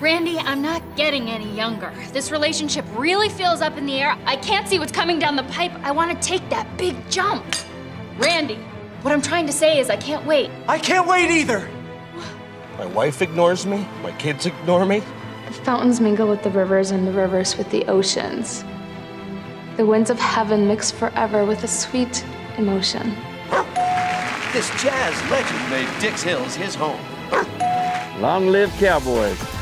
Randy, I'm not getting any younger. This relationship really feels up in the air. I can't see what's coming down the pipe. I want to take that big jump. Randy, what I'm trying to say is I can't wait. I can't wait either. My wife ignores me. My kids ignore me. The fountains mingle with the rivers and the rivers with the oceans. The winds of heaven mix forever with a sweet emotion. This jazz legend made Dix Hills his home. Long live cowboys.